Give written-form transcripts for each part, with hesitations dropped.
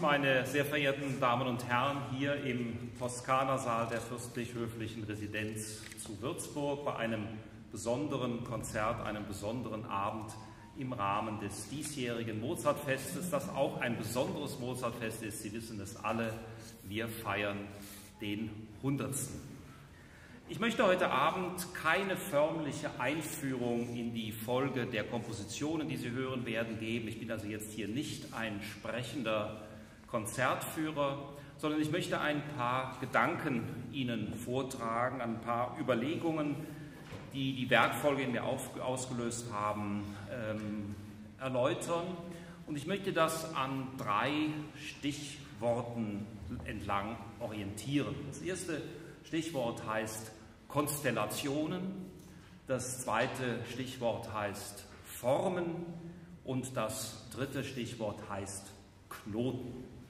meine sehr verehrten Damen und Herren, hier im Toskana-Saal der Fürstlich-Höflichen Residenz zu Würzburg bei einem besonderen Konzert, einem besonderen Abend im Rahmen des diesjährigen Mozartfestes, das auch ein besonderes Mozartfest ist. Sie wissen es alle, wir feiern den 100. Ich möchte heute Abend keine förmliche Einführung in die Folge der Kompositionen, die Sie hören werden, geben. Ich bin also jetzt hier nicht ein sprechender Konzertführer, sondern ich möchte ein paar Gedanken Ihnen vortragen, ein paar Überlegungen, die die Werkfolge in mir ausgelöst haben, erläutern. Und ich möchte das an 3 Stichworten entlang orientieren. Das erste Stichwort heißt Konstellationen, das zweite Stichwort heißt Formen und das dritte Stichwort heißt Knoten.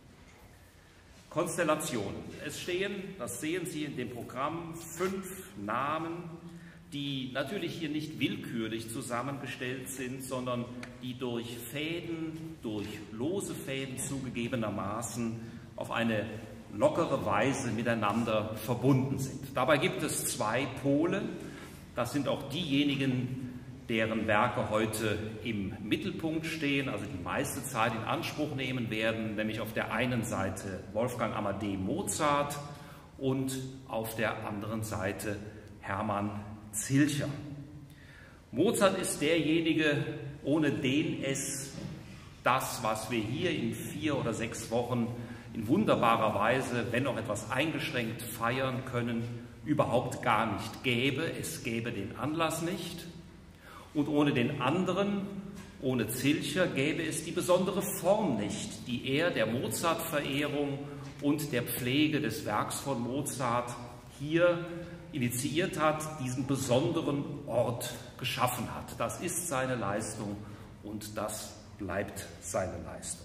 Konstellationen. Es stehen, das sehen Sie in dem Programm, 5 Namen, die natürlich hier nicht willkürlich zusammengestellt sind, sondern die durch Fäden, durch lose Fäden zugegebenermaßen auf eine lockere Weise miteinander verbunden sind. Dabei gibt es 2 Pole. Das sind auch diejenigen, deren Werke heute im Mittelpunkt stehen, also die meiste Zeit in Anspruch nehmen werden, nämlich auf der einen Seite Wolfgang Amadeus Mozart und auf der anderen Seite Hermann Zilcher. Mozart ist derjenige, ohne den es das, was wir hier in 4 oder 6 Wochen in wunderbarer Weise, wenn auch etwas eingeschränkt feiern können, überhaupt gar nicht gäbe. Es gäbe den Anlass nicht. Und ohne den anderen, ohne Zilcher, gäbe es die besondere Form nicht, die er der Mozart-Verehrung und der Pflege des Werks von Mozart hier initiiert hat, diesen besonderen Ort geschaffen hat. Das ist seine Leistung und das bleibt seine Leistung.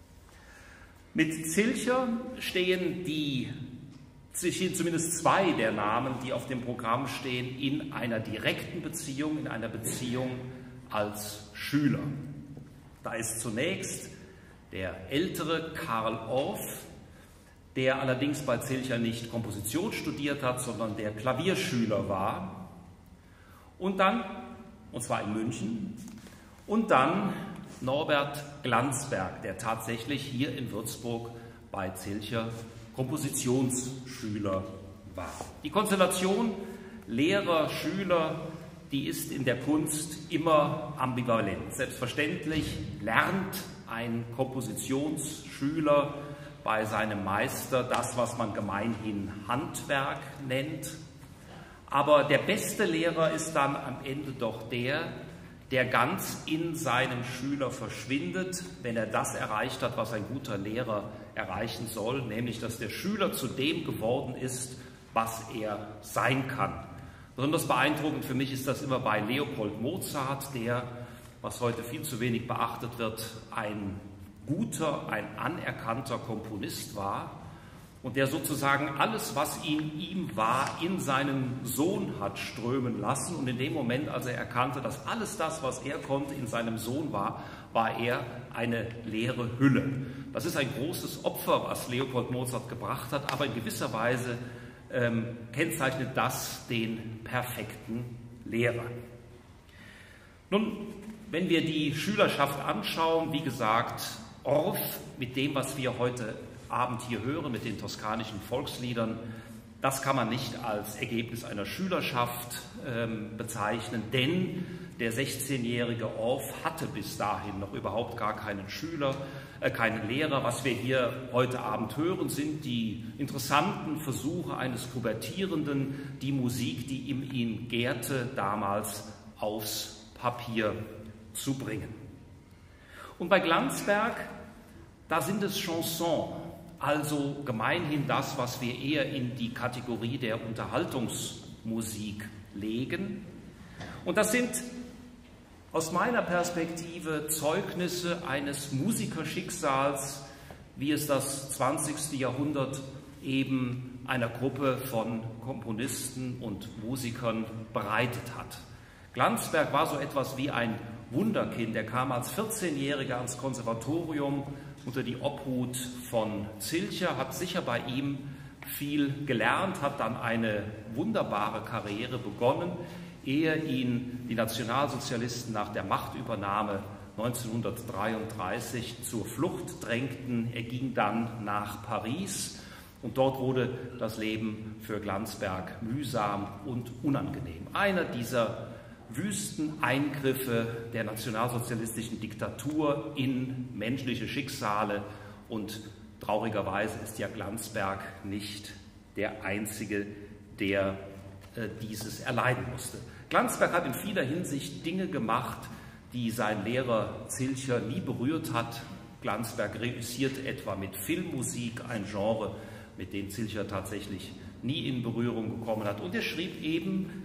Mit Zilcher stehen zumindest 2 der Namen, die auf dem Programm stehen, in einer direkten Beziehung, in einer Beziehung als Schüler. Da ist zunächst der ältere Karl Orff, der allerdings bei Zilcher nicht Komposition studiert hat, sondern der Klavierschüler war. Und dann, und zwar in München, und dann Norbert Glanzberg, der tatsächlich hier in Würzburg bei Zilcher Kompositionsschüler war. Die Konstellation Lehrer, Schüler, die ist in der Kunst immer ambivalent. Selbstverständlich lernt ein Kompositionsschüler bei seinem Meister das, was man gemeinhin Handwerk nennt. Aber der beste Lehrer ist dann am Ende doch der ganz in seinem Schüler verschwindet, wenn er das erreicht hat, was ein guter Lehrer erreichen soll, nämlich dass der Schüler zu dem geworden ist, was er sein kann. Besonders beeindruckend für mich ist das immer bei Leopold Mozart, der, was heute viel zu wenig beachtet wird, ein guter, ein anerkannter Komponist war und der sozusagen alles, was in ihm war, in seinen Sohn hat strömen lassen. Und in dem Moment, als er erkannte, dass alles das, was er konnte, in seinem Sohn war, war er eine leere Hülle. Das ist ein großes Opfer, was Leopold Mozart gebracht hat, aber in gewisser Weise kennzeichnet das den perfekten Lehrer. Nun, wenn wir die Schülerschaft anschauen, wie gesagt, Orff mit dem, was wir heute Abend hier hören, mit den toskanischen Volksliedern, das kann man nicht als Ergebnis einer Schülerschaft bezeichnen, denn der 16-jährige Orff hatte bis dahin noch überhaupt gar keinen Schüler, keinen Lehrer. Was wir hier heute Abend hören, sind die interessanten Versuche eines Pubertierenden, die Musik, die in ihm gärte, damals aufs Papier zu bringen. Und bei Glanzberg, da sind es Chansons, also gemeinhin das, was wir eher in die Kategorie der Unterhaltungsmusik legen. Und das sind aus meiner Perspektive Zeugnisse eines Musikerschicksals, wie es das 20. Jahrhundert eben einer Gruppe von Komponisten und Musikern bereitet hat. Glanzberg war so etwas wie ein Wunderkind. Er kam als 14-Jähriger ans Konservatorium, unter die Obhut von Zilcher, hat sicher bei ihm viel gelernt, hat dann eine wunderbare Karriere begonnen, ehe ihn die Nationalsozialisten nach der Machtübernahme 1933 zur Flucht drängten. Er ging dann nach Paris und dort wurde das Leben für Glanzberg mühsam und unangenehm. Einer dieser wüsten Eingriffe der nationalsozialistischen Diktatur in menschliche Schicksale, und traurigerweise ist ja Glanzberg nicht der Einzige, der dieses erleiden musste. Glanzberg hat in vieler Hinsicht Dinge gemacht, die sein Lehrer Zilcher nie berührt hat. Glanzberg reüssierte etwa mit Filmmusik, ein Genre, mit dem Zilcher tatsächlich nie in Berührung gekommen hat. Und er schrieb eben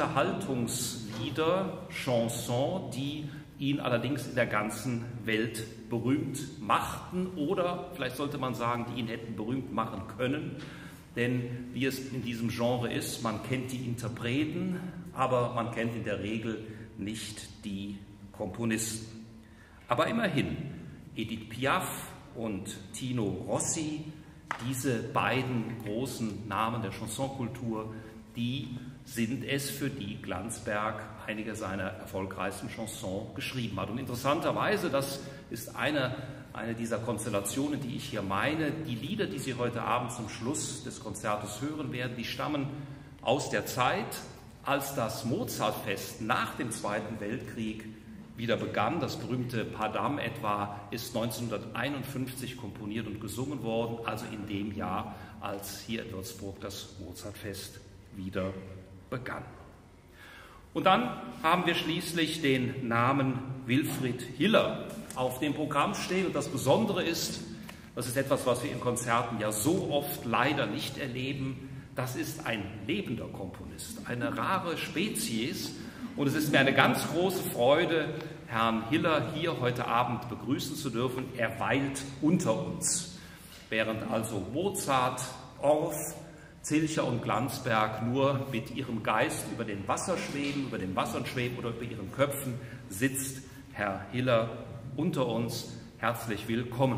Unterhaltungslieder, Chansons, die ihn allerdings in der ganzen Welt berühmt machten, oder vielleicht sollte man sagen, die ihn hätten berühmt machen können. Denn wie es in diesem Genre ist, man kennt die Interpreten, aber man kennt in der Regel nicht die Komponisten. Aber immerhin, Edith Piaf und Tino Rossi, diese beiden großen Namen der Chansonkultur, die sind es, für die Glanzberg einige seiner erfolgreichsten Chansons geschrieben hat. Und interessanterweise, das ist eine dieser Konstellationen, die ich hier meine, die Lieder, die Sie heute Abend zum Schluss des Konzertes hören werden, die stammen aus der Zeit, als das Mozartfest nach dem Zweiten Weltkrieg wieder begann. Das berühmte Padam etwa ist 1951 komponiert und gesungen worden, also in dem Jahr, als hier in Würzburg das Mozartfest wieder begann. Und dann haben wir schließlich den Namen Wilfried Hiller auf dem Programm stehen. Und das Besondere ist, das ist etwas, was wir in Konzerten ja so oft leider nicht erleben, das ist ein lebender Komponist, eine rare Spezies. Und es ist mir eine ganz große Freude, Herrn Hiller hier heute Abend begrüßen zu dürfen. Er weilt unter uns. Während also Mozart, Orff, Zilcher und Glanzberg nur mit ihrem Geist über den Wassern schweben oder über ihren Köpfen, sitzt Herr Hiller unter uns. Herzlich willkommen.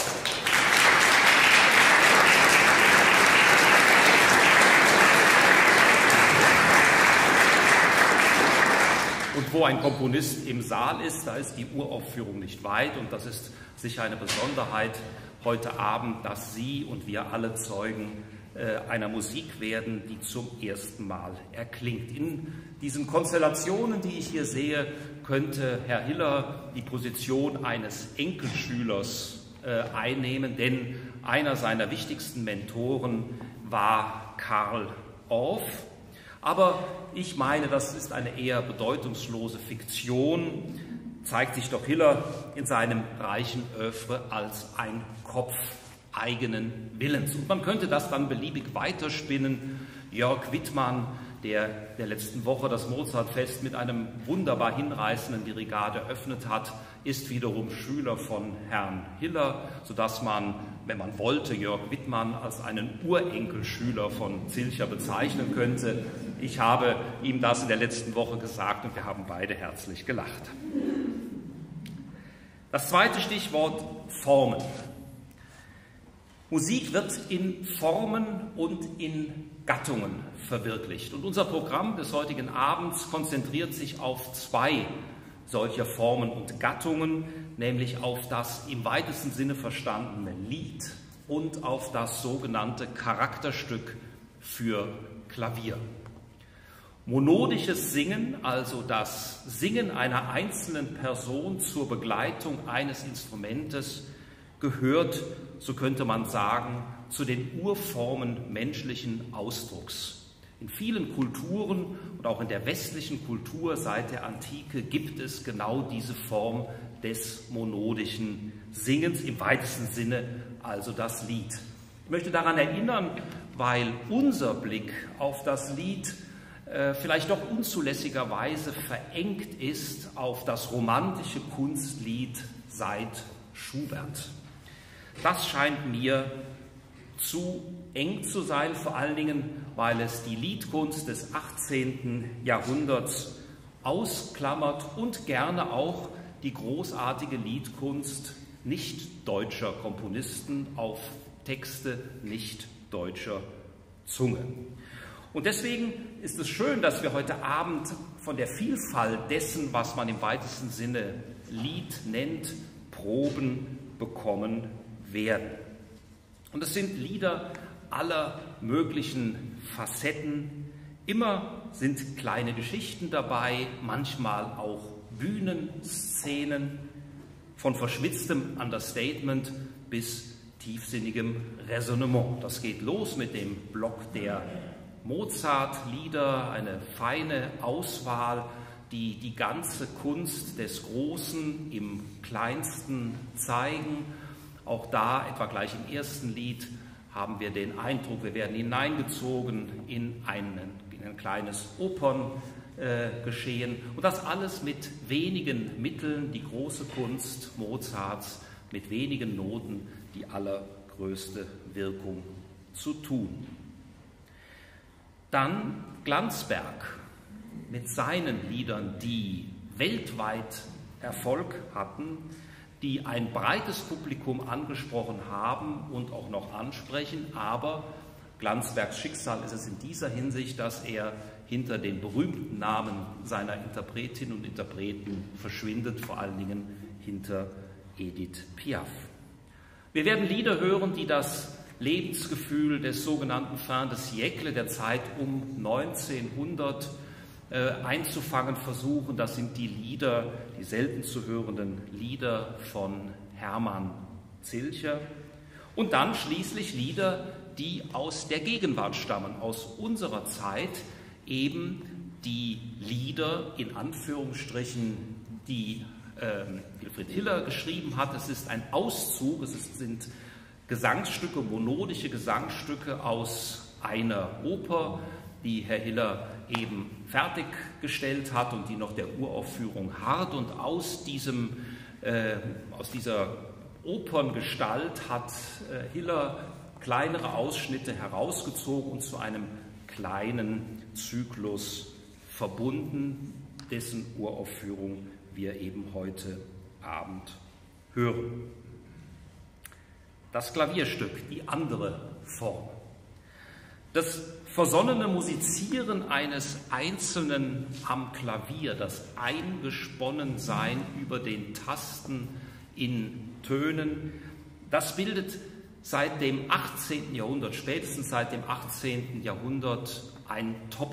Und wo ein Komponist im Saal ist, da ist die Uraufführung nicht weit, und das ist sicher eine Besonderheit heute Abend, dass Sie und wir alle Zeugen einer Musik werden, die zum ersten Mal erklingt. In diesen Konstellationen, die ich hier sehe, könnte Herr Hiller die Position eines Enkelschülers einnehmen, denn einer seiner wichtigsten Mentoren war Carl Orff. Aber ich meine, das ist eine eher bedeutungslose Fiktion, zeigt sich doch Hiller in seinem reichen Œuvre als ein Kopf eigenen Willens. Und man könnte das dann beliebig weiterspinnen. Jörg Wittmann, der letzten Woche das Mozartfest mit einem wunderbar hinreißenden Dirigat eröffnet hat, ist wiederum Schüler von Herrn Hiller, sodass man, wenn man wollte, Jörg Wittmann als einen Urenkelschüler von Zilcher bezeichnen könnte. Ich habe ihm das in der letzten Woche gesagt und wir haben beide herzlich gelacht. Das zweite Stichwort: Formen. Musik wird in Formen und in Gattungen verwirklicht. Und unser Programm des heutigen Abends konzentriert sich auf zwei solcher Formen und Gattungen, nämlich auf das im weitesten Sinne verstandene Lied und auf das sogenannte Charakterstück für Klavier. Monodisches Singen, also das Singen einer einzelnen Person zur Begleitung eines Instrumentes, gehört, so könnte man sagen, zu den Urformen menschlichen Ausdrucks. In vielen Kulturen und auch in der westlichen Kultur seit der Antike gibt es genau diese Form des monodischen Singens, im weitesten Sinne also das Lied. Ich möchte daran erinnern, weil unser Blick auf das Lied vielleicht doch unzulässigerweise verengt ist auf das romantische Kunstlied seit Schubert. Das scheint mir zu eng zu sein, vor allen Dingen, weil es die Liedkunst des 18. Jahrhunderts ausklammert und gerne auch die großartige Liedkunst nicht deutscher Komponisten auf Texte nicht deutscher Zunge. Und deswegen ist es schön, dass wir heute Abend von der Vielfalt dessen, was man im weitesten Sinne Lied nennt, Proben bekommen werden. Und es sind Lieder aller möglichen Facetten. Immer sind kleine Geschichten dabei, manchmal auch Bühnenszenen, von verschwitztem Understatement bis tiefsinnigem Resonnement. Das geht los mit dem Block der Mozart-Lieder, eine feine Auswahl, die die ganze Kunst des Großen im Kleinsten zeigen. Auch da, etwa gleich im ersten Lied, haben wir den Eindruck, wir werden hineingezogen in ein kleines Operngeschehen. Und das alles mit wenigen Mitteln, die große Kunst Mozarts, mit wenigen Noten die allergrößte Wirkung zu tun. Dann Glanzberg mit seinen Liedern, die weltweit Erfolg hatten, die ein breites Publikum angesprochen haben und auch noch ansprechen, aber Glanzbergs Schicksal ist es in dieser Hinsicht, dass er hinter den berühmten Namen seiner Interpretinnen und Interpreten verschwindet, vor allen Dingen hinter Edith Piaf. Wir werden Lieder hören, die das Lebensgefühl des sogenannten Fin de siècle, der Zeit um 1900, einzufangen versuchen. Das sind die Lieder, die selten zu hörenden Lieder von Hermann Zilcher. Und dann schließlich Lieder, die aus der Gegenwart stammen, aus unserer Zeit, eben die Lieder, in Anführungsstrichen, die Wilfried Hiller geschrieben hat. Es ist ein Auszug, sind Gesangsstücke, monodische Gesangsstücke aus einer Oper, die Herr Hiller eben fertiggestellt hat und die noch der Uraufführung harrt. Und aus dieser Operngestalt hat Hiller kleinere Ausschnitte herausgezogen und zu einem kleinen Zyklus verbunden, dessen Uraufführung wir eben heute Abend hören. Das Klavierstück, die andere Form. Das versonnene Musizieren eines Einzelnen am Klavier, das Eingesponnensein über den Tasten in Tönen, das bildet seit dem 18. Jahrhundert, spätestens seit dem 18. Jahrhundert, einen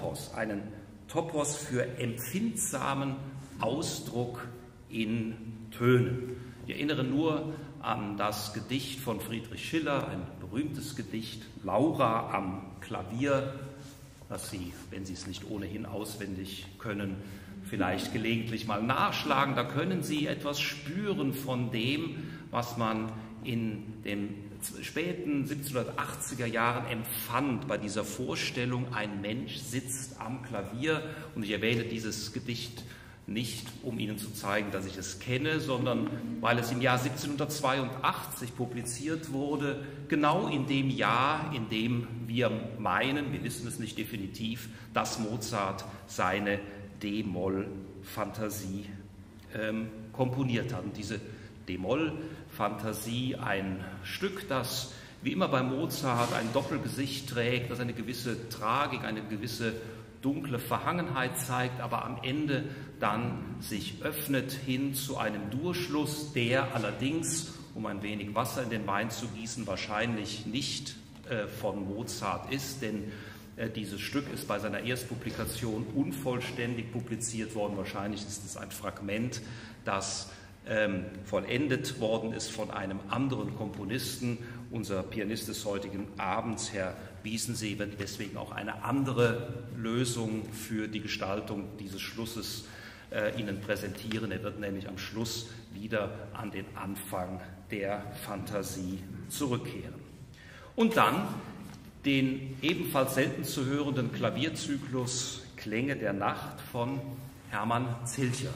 Topos für empfindsamen Ausdruck in Tönen. Ich erinnere nur an das Gedicht von Friedrich Schiller, ein berühmtes Gedicht, Laura am Klavier, das Sie, wenn Sie es nicht ohnehin auswendig können, vielleicht gelegentlich mal nachschlagen. Da können Sie etwas spüren von dem, was man in den späten 1780er Jahren empfand bei dieser Vorstellung, ein Mensch sitzt am Klavier. Und ich erwähne dieses Gedicht nicht, um Ihnen zu zeigen, dass ich es kenne, sondern weil es im Jahr 1782 publiziert wurde, genau in dem Jahr, in dem wir meinen, wir wissen es nicht definitiv, dass Mozart seine D-Moll-Fantasie komponiert hat. Und diese D-Moll-Fantasie, ein Stück, das wie immer bei Mozart ein Doppelgesicht trägt, das eine gewisse Tragik, eine gewisse dunkle Verhangenheit zeigt, aber am Ende dann sich öffnet hin zu einem Durchschluss, der allerdings, um ein wenig Wasser in den Wein zu gießen, wahrscheinlich nicht von Mozart ist, denn dieses Stück ist bei seiner Erstpublikation unvollständig publiziert worden. Wahrscheinlich ist es ein Fragment, das vollendet worden ist von einem anderen Komponisten. Unser Pianist des heutigen Abends, Herr Wiesensee, wird deswegen auch eine andere Lösung für die Gestaltung dieses Schlusses Ihnen präsentieren. Er wird nämlich am Schluss wieder an den Anfang der Fantasie zurückkehren. Und dann den ebenfalls selten zu hörenden Klavierzyklus Klänge der Nacht von Hermann Zilcher.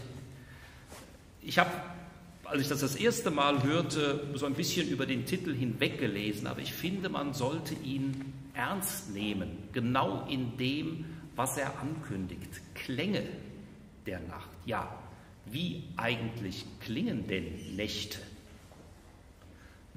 Ich habe, als ich das erste Mal hörte, so ein bisschen über den Titel hinweggelesen, aber ich finde, man sollte ihn ernst nehmen, genau in dem, was er ankündigt. Klänge der Nacht. Ja, wie eigentlich klingen denn Nächte?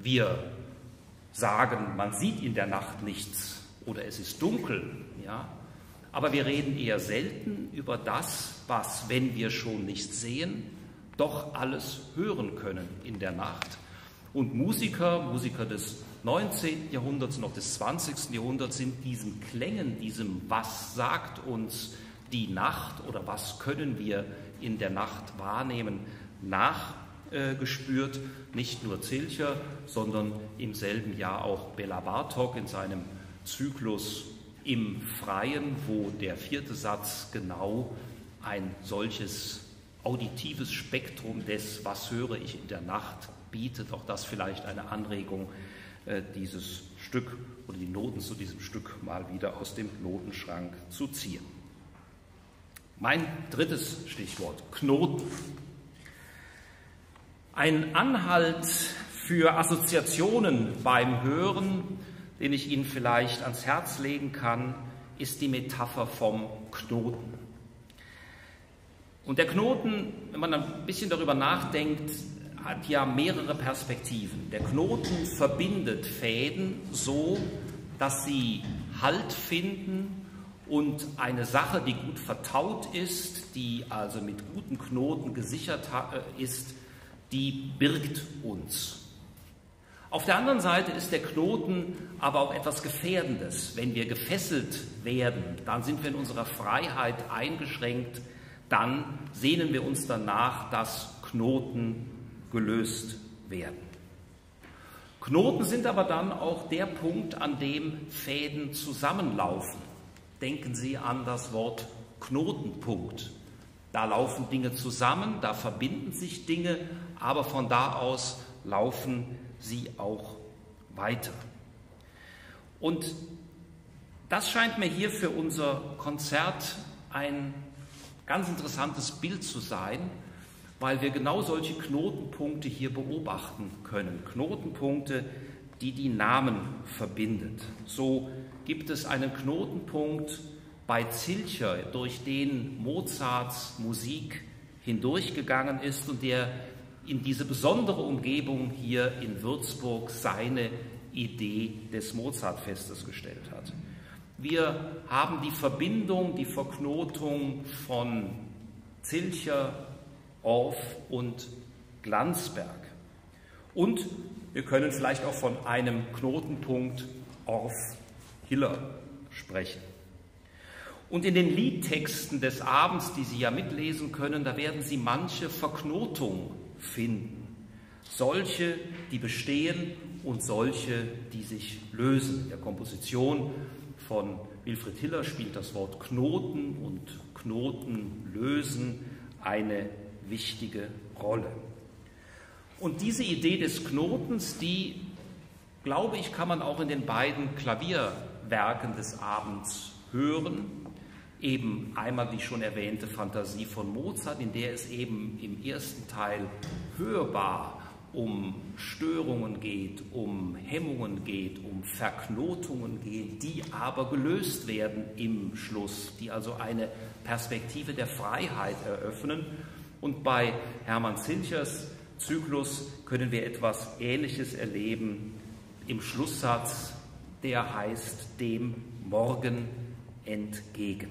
Wir sagen, man sieht in der Nacht nichts oder es ist dunkel, ja, aber wir reden eher selten über das, was, wenn wir schon nichts sehen, doch alles hören können in der Nacht. Und Musiker des 19. Jahrhunderts und auch des 20. Jahrhunderts sind diesen Klängen, diesem was sagt uns die Nacht oder was können wir in der Nacht wahrnehmen, nachgespürt. Nicht nur Zilcher, sondern im selben Jahr auch Bela Bartok in seinem Zyklus Im Freien, wo der 4. Satz genau ein solches auditives Spektrum des Was höre ich in der Nacht bietet. Auch das vielleicht eine Anregung, dieses Stück oder die Noten zu diesem Stück mal wieder aus dem Notenschrank zu ziehen. Mein drittes Stichwort, Knoten. Ein Anhalt für Assoziationen beim Hören, den ich Ihnen vielleicht ans Herz legen kann, ist die Metapher vom Knoten. Und der Knoten, wenn man ein bisschen darüber nachdenkt, hat ja mehrere Perspektiven. Der Knoten verbindet Fäden so, dass sie Halt finden und eine Sache, die gut vertaut ist, die also mit guten Knoten gesichert ist, die birgt uns. Auf der anderen Seite ist der Knoten aber auch etwas Gefährdendes. Wenn wir gefesselt werden, dann sind wir in unserer Freiheit eingeschränkt, dann sehnen wir uns danach, dass Knoten gelöst werden. Knoten sind aber dann auch der Punkt, an dem Fäden zusammenlaufen. Denken Sie an das Wort Knotenpunkt. Da laufen Dinge zusammen, da verbinden sich Dinge, aber von da aus laufen sie auch weiter. Und das scheint mir hier für unser Konzert ein ganz interessantes Bild zu sein, weil wir genau solche Knotenpunkte hier beobachten können. Knotenpunkte, die die Namen verbindet. So gibt es einen Knotenpunkt bei Zilcher, durch den Mozarts Musik hindurchgegangen ist und der in diese besondere Umgebung hier in Würzburg seine Idee des Mozartfestes gestellt hat. Wir haben die Verbindung, die Verknotung von Zilcher, Orff und Glanzberg. Und wir können vielleicht auch von einem Knotenpunkt Orff-Hiller sprechen. Und in den Liedtexten des Abends, die Sie ja mitlesen können, da werden Sie manche Verknotung finden. Solche, die bestehen und solche, die sich lösen. In der Komposition von Wilfried Hiller spielt das Wort Knoten und Knoten lösen eine wichtige Rolle. Und diese Idee des Knotens, die, glaube ich, kann man auch in den beiden Klavierwerken des Abends hören. Eben einmal die schon erwähnte Fantasie von Mozart, in der es eben im ersten Teil hörbar um Störungen geht, um Hemmungen geht, um Verknotungen geht, die aber gelöst werden im Schluss, die also eine Perspektive der Freiheit eröffnen. Und bei Hermann Zilchers Zyklus können wir etwas Ähnliches erleben im Schlusssatz, der heißt dem Morgen entgegen.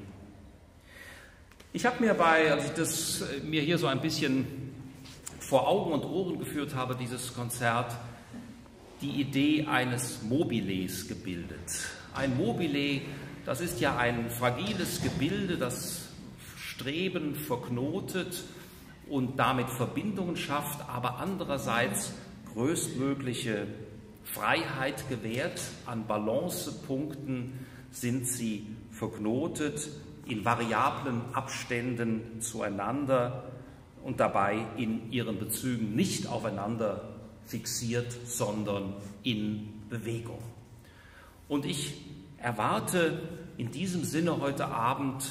Ich habe mir als ich das mir hier so ein bisschen vor Augen und Ohren geführt habe, dieses Konzert, die Idee eines Mobiles gebildet. Ein Mobile, das ist ja ein fragiles Gebilde, das Streben verknotet und damit Verbindungen schafft, aber andererseits größtmögliche Freiheit gewährt. An Balancepunkten sind sie verknotet, in variablen Abständen zueinander und dabei in ihren Bezügen nicht aufeinander fixiert, sondern in Bewegung. Und ich erwarte in diesem Sinne heute Abend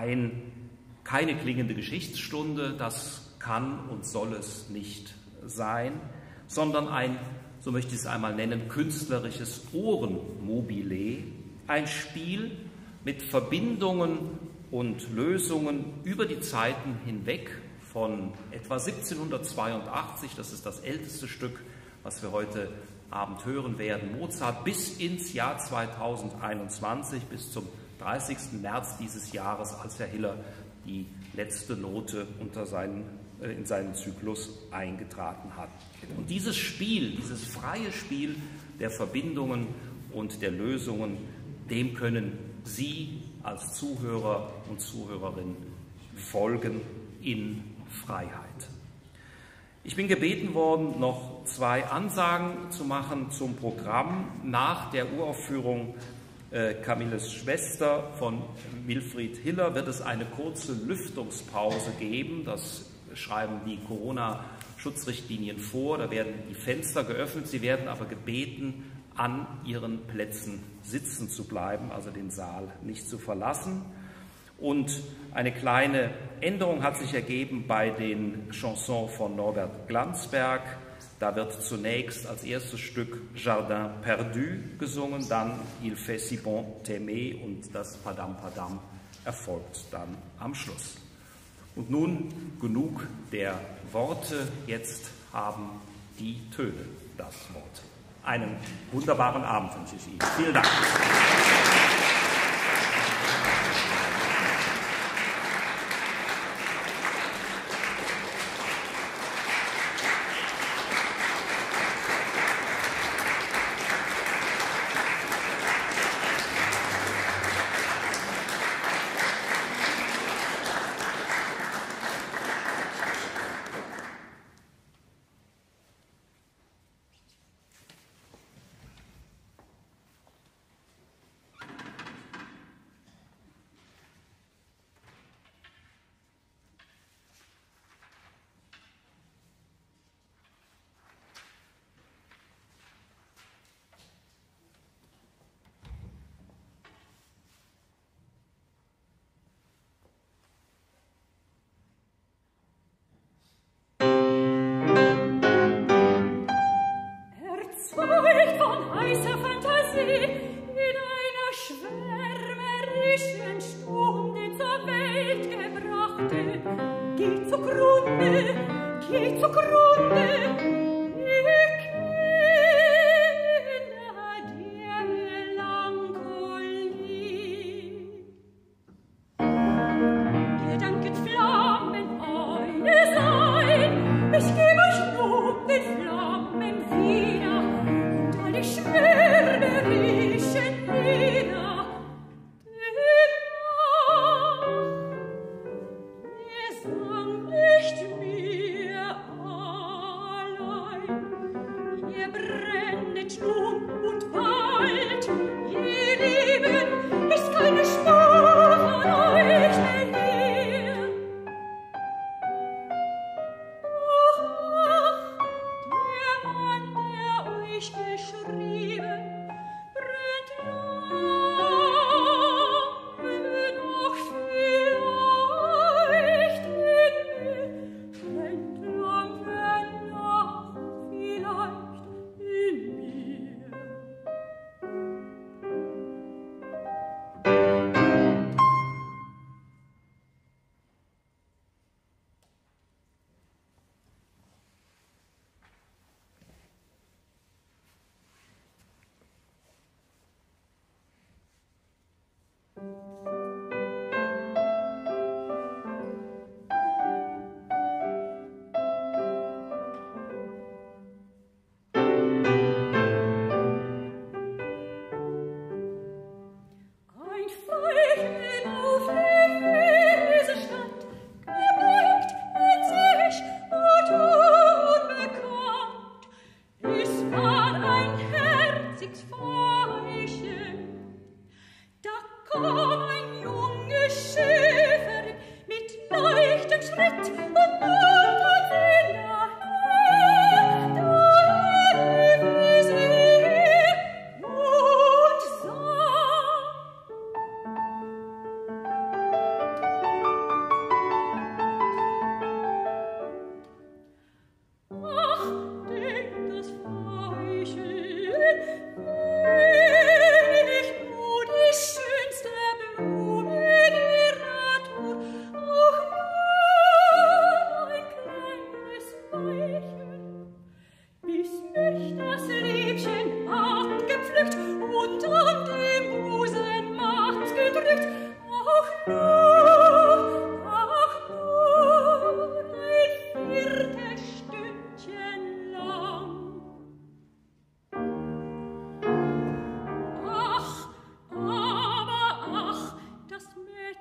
keine klingende Geschichtsstunde, das kann und soll es nicht sein, sondern ein, so möchte ich es einmal nennen, künstlerisches Ohrenmobile, ein Spiel mit Verbindungen und Lösungen über die Zeiten hinweg von etwa 1782, das ist das älteste Stück, was wir heute Abend hören werden. Mozart bis ins Jahr 2021, bis zum 30. März dieses Jahres, als Herr Hiller die letzte Note in seinen Zyklus eingetragen hat. Und dieses Spiel, dieses freie Spiel der Verbindungen und der Lösungen, dem können Sie als Zuhörer und Zuhörerin folgen in Freiheit. Ich bin gebeten worden, noch 2 Ansagen zu machen zum Programm. Nach der Uraufführung Camilles Schwester von Wilfried Hiller wird es eine kurze Lüftungspause geben. Das schreiben die Corona-Schutzrichtlinien vor. Da werden die Fenster geöffnet. Sie werden aber gebeten, an Ihren Plätzen sitzen zu bleiben, also den Saal nicht zu verlassen. Und eine kleine Änderung hat sich ergeben bei den Chansons von Norbert Glanzberg. Da wird zunächst als erstes Stück Jardin perdu gesungen, dann Il fait si bon t'aimer und das Padam Padam erfolgt dann am Schluss. Und nun genug der Worte, jetzt haben die Töne das Wort. Einen wunderbaren Abend wünsche ich Ihnen. Vielen Dank. Nicht mehr allein.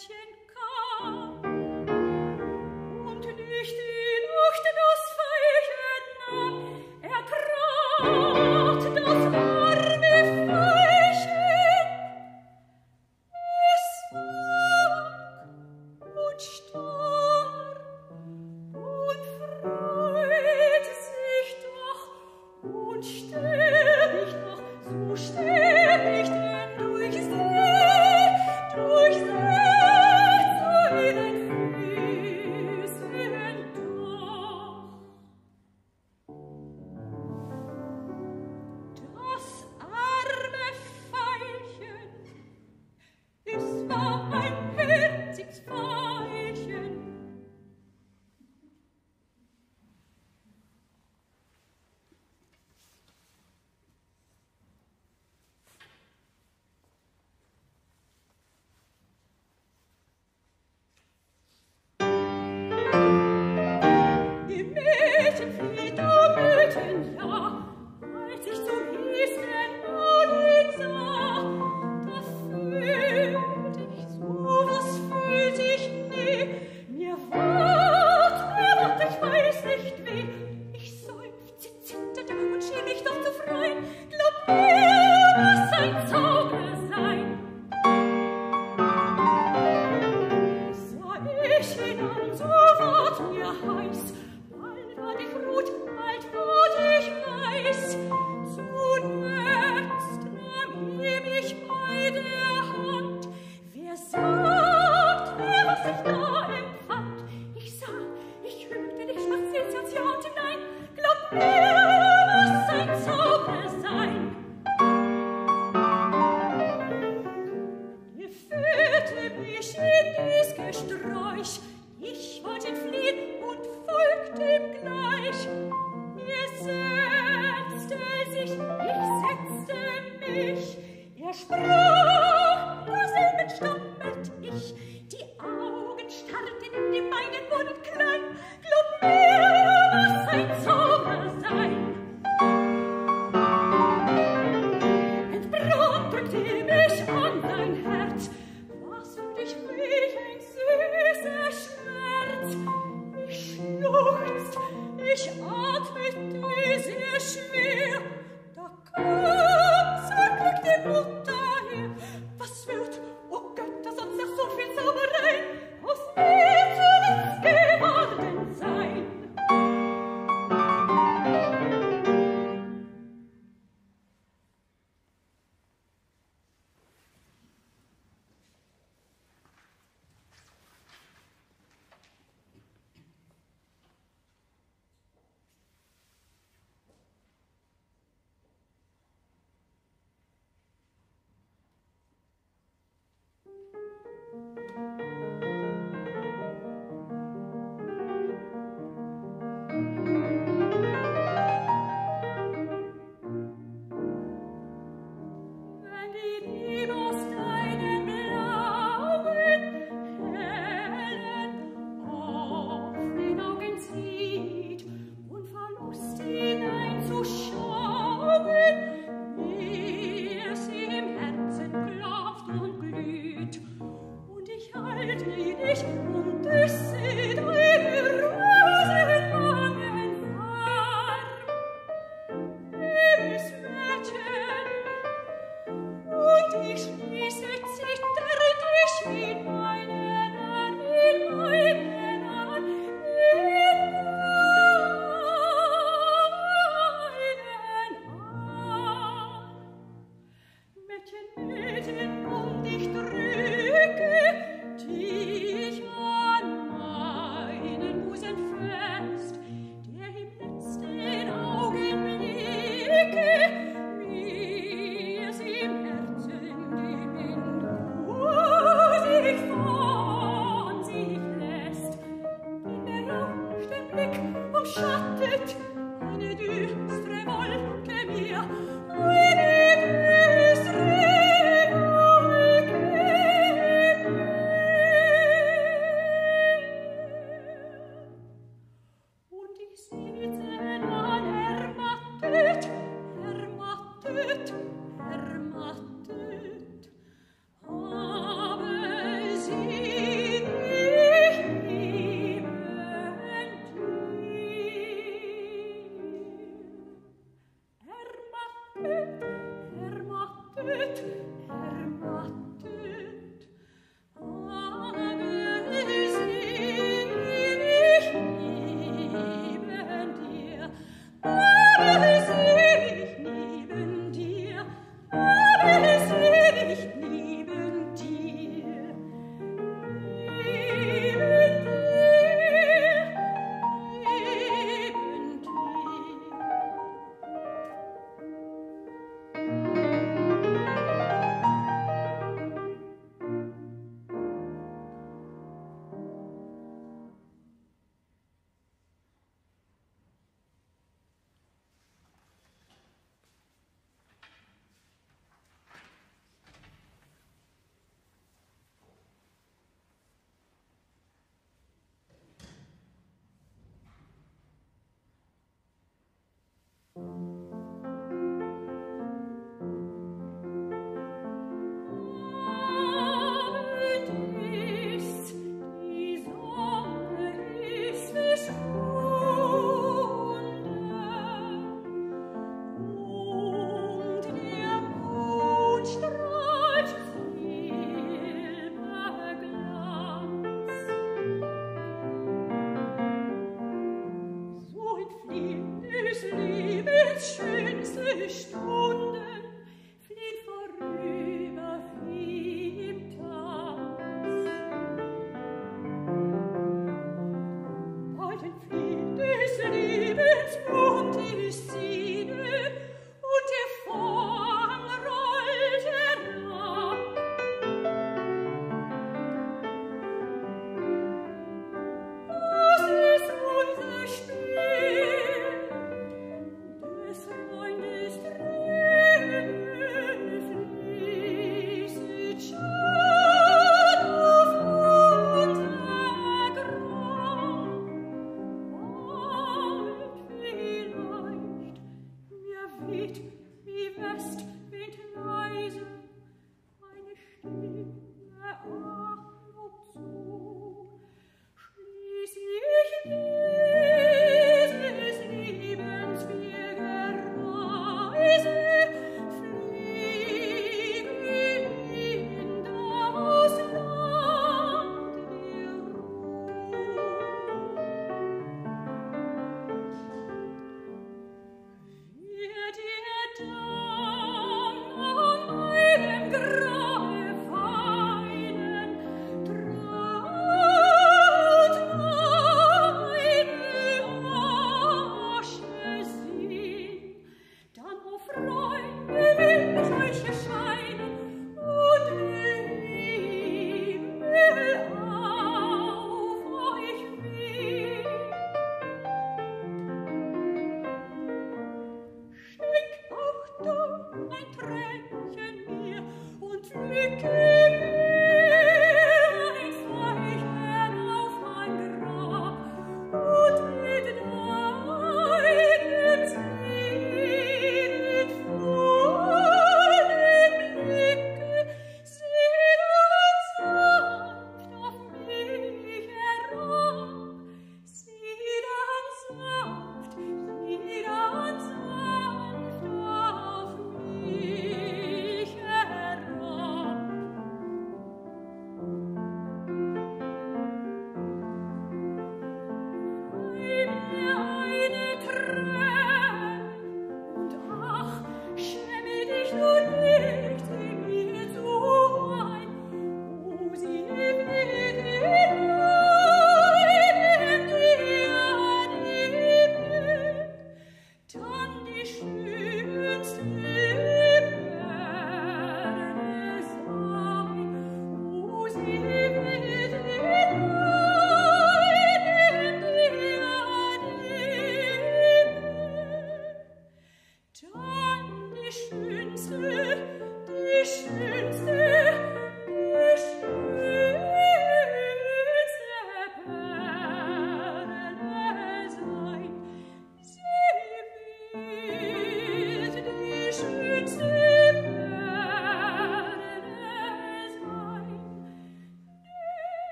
Mädchen um dich drücke, dich an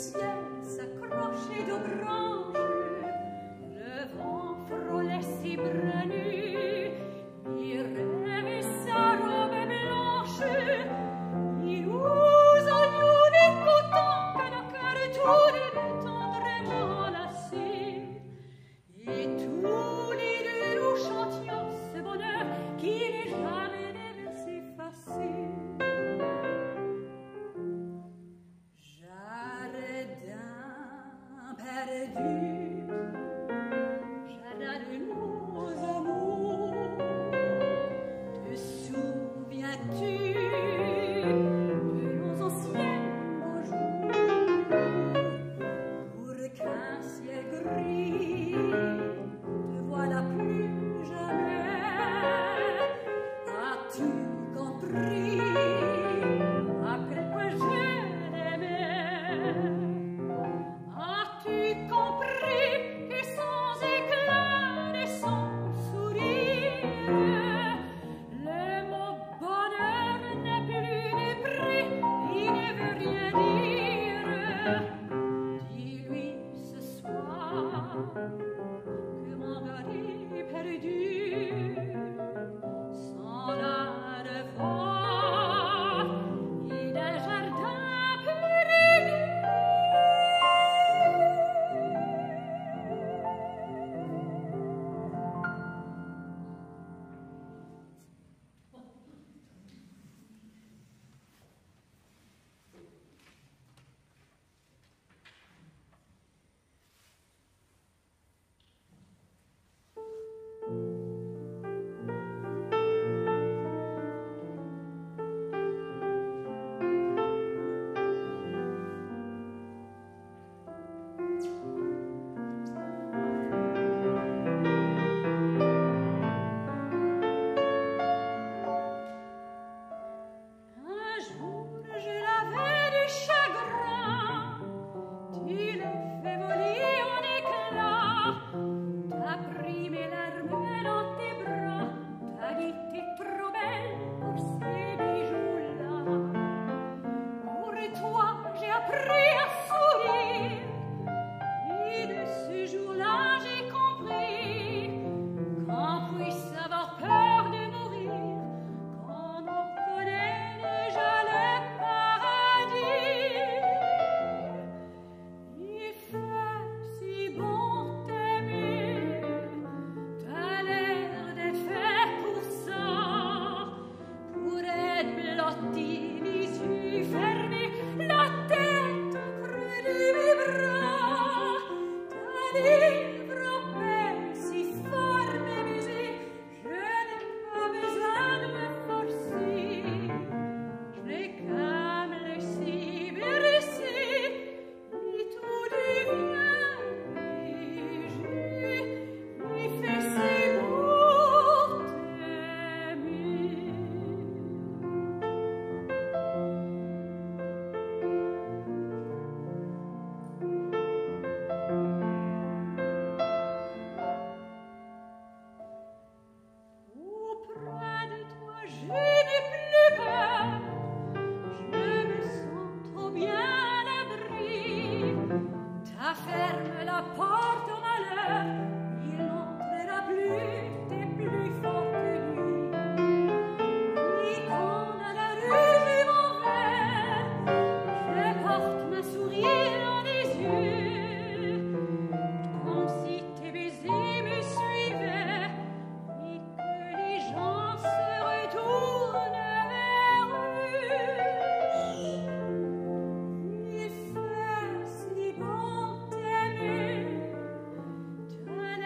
ciel s'accrochait aux branches. Le vent frôlait ses bras nus. Il rêvait sa robe blanche. Il nous en écoutant que nos cœurs tous les deux tendrement lassés. Et tous les deux nous chantions ce bonheur qui n'est jamais devait s'effacer. Jardin perdu, jardin de nos amours, te souviens-tu de nos anciens beaux jours? Pour qu'un ciel gris te voilà plus jamais, as-tu compris à quel point je l'aimais? As-tu compris que sans éclat de son sourire, le mot bonheur n'a plus de prix, il ne veut rien dire? Dis-lui ce soir que mon mari perdu s'en a de voir et d'un jardin perdu. Un jour, je l'avais du chagrin, tu l'as fait voler en éclats, t'as pris mes larmes dans tes bras, t'as dit t'es trop belle pour ces bijoux-là. Pour toi, j'ai appris à sourire, et de ce jour-là, j'ai compris qu'on puisse avoir peur de mourir, qu'on en connaît déjà le paradis. Il fait si bon t'aimer, t'as l'air d'être fait pour ça, pour être blotti, les yeux fermés, la tête au creux de mes bras. Ta livre en paix, si fort m'aimer, je n'ai pas besoin de me forcer, je n'ai qu'à me laisser bercer, et tout devient léger. Il fait si beau t'aimer. Auprès de toi, je n'ai plus peur, je me sens trop bien à l'abri. Ta ferme la porte au malheur, il n'entrera plus, t'es plus fort que lui. Et quand à la rue je m'en vais, je porte ma sourire dans les yeux, comme si tes baisers me suivaient et que les gens se retournent vers eux. Il fait si bon t'aimer, ta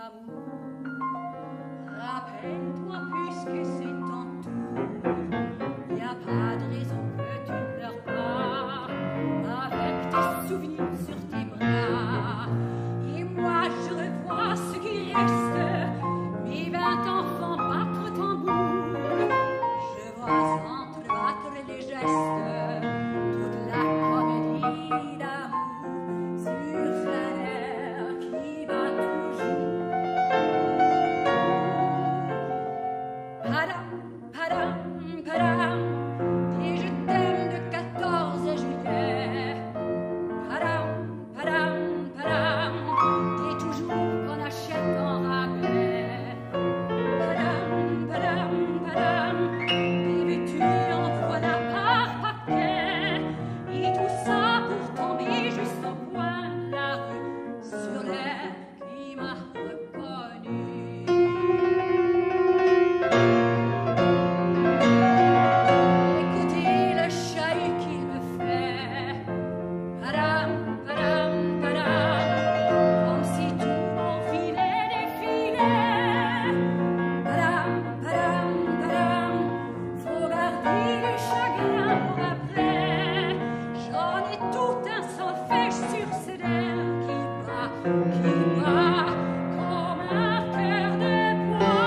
d'amour. Rappelle-toi puisque c'est ton tour, y a pas de raison que tu ne pleures pas, avec tes souvenirs sur tes bras. Et moi je revois ce qui reste, mes 20 enfants battre tambour. Je vois s'entrebattre les gestes, toute la comédie d'amour sur un air qui va toujours. Padam, padam, padam, et je t'aime le 14 juillet. Padam, padam, padam, et toujours qu'on achète en rabais. Padam, padam, padam, des vêtus en voilà par paquet. Et tout ça pour tomber juste au coin de la rue, sur l'air qui m'a reconnu. Écoutez le chahut qu'il me fait. Padam, padam, padam, comme si tout mon filet défilait. Padam, padam, padam, faut garder le chagrin pour après. J'en ai tout un solfège sur ce nerf qui bat comme un cœur de bois.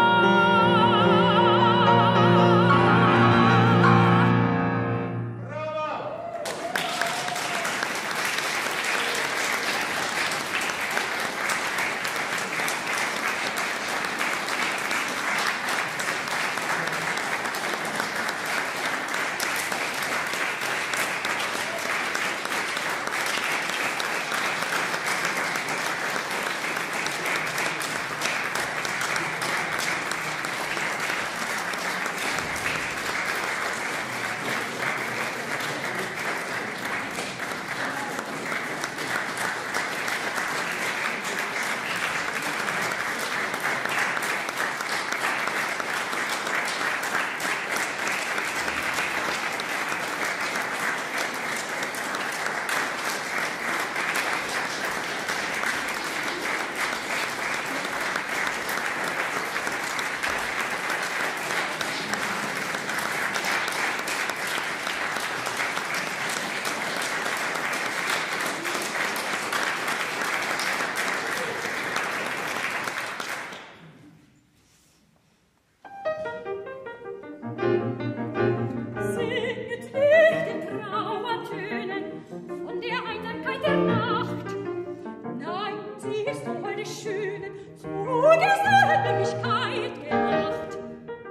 Singet nicht in Trauertönen von der Einsamkeit der Nacht. Nein, sie ist so eine schöne, zu Geselligkeit gemacht.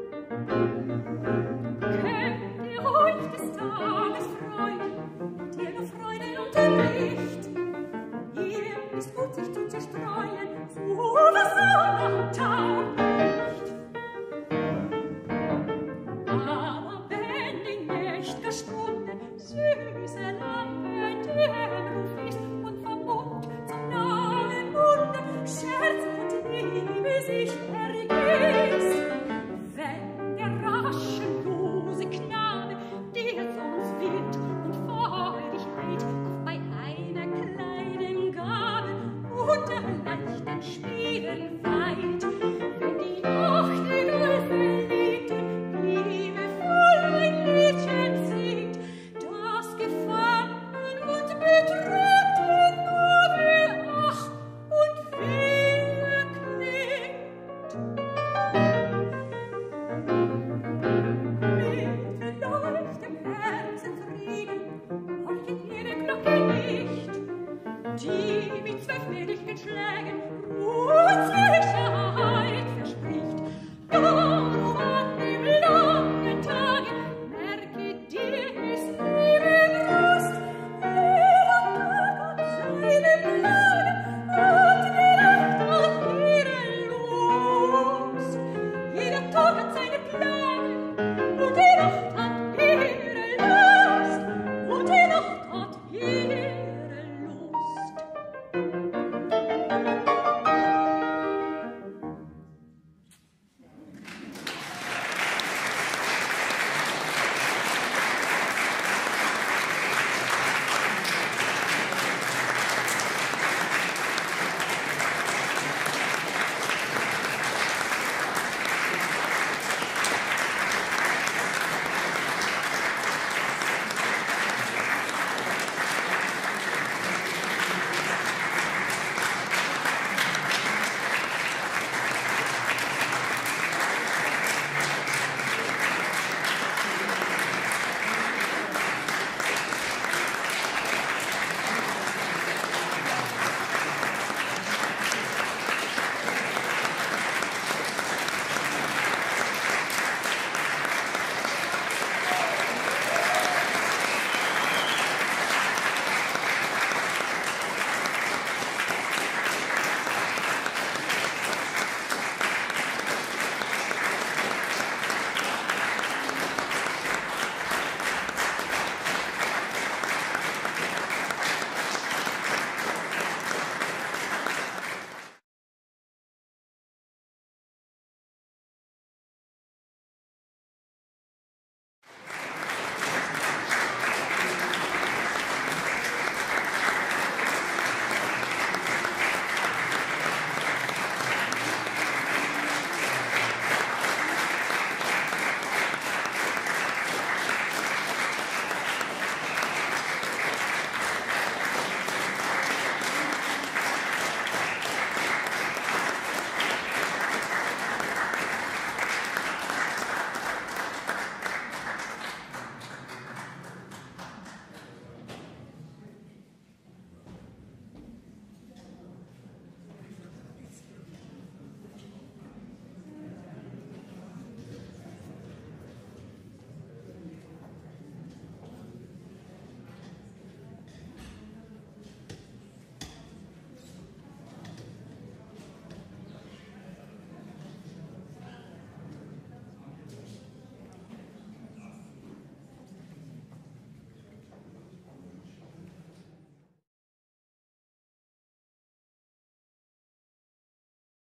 Könnt ihr euch des Tages freuen, der nur Freude unterbricht? Ihr ist gut, sich zu zerstreuen, zu Versagen taugt nicht. Aber wenn die nächt'ge Stunde süße Lampe dämmerung ist und vom Mund zum nahen Munde Scherz und Liebe sich ergießt, wenn der raschenlose Knabe, der sonst wild und Feurigkeit oft bei einer kleinen Gabe unter leichten Spielen